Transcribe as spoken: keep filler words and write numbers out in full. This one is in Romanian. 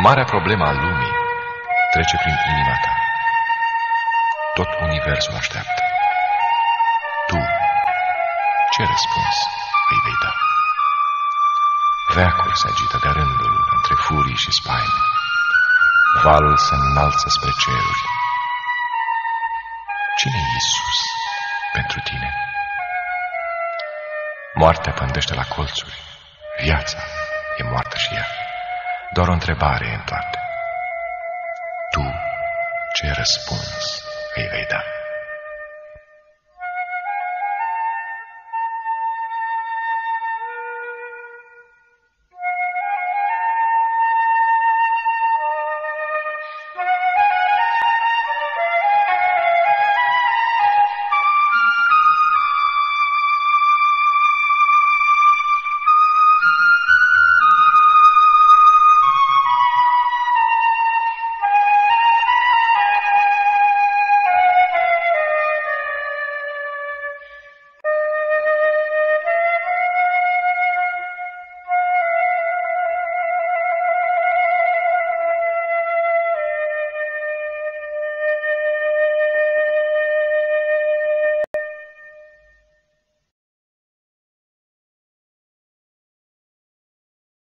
Marea problemă a lumii trece prin inima ta. Tot universul așteaptă. Tu, ce răspuns îi vei da? Veacul se agită de rândul între furii și spaime. Valul se înalță spre ceruri. Cine-i Iisus pentru tine? Moartea pândește la colțuri. Viața e moartă și ea. Doar o întrebare e în toate. Tu ce răspuns îi vei da?